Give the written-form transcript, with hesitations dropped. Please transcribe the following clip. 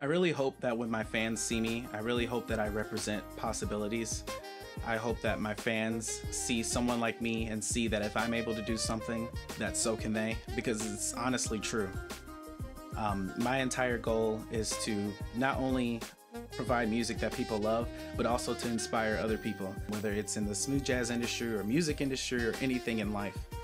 I really hope that when my fans see me, I really hope that I represent possibilities. I hope that my fans see someone like me and see that if I'm able to do something, that so can they, because it's honestly true. My entire goal is to not only provide music that people love, but also to inspire other people, whether it's in the smooth jazz industry or music industry or anything in life.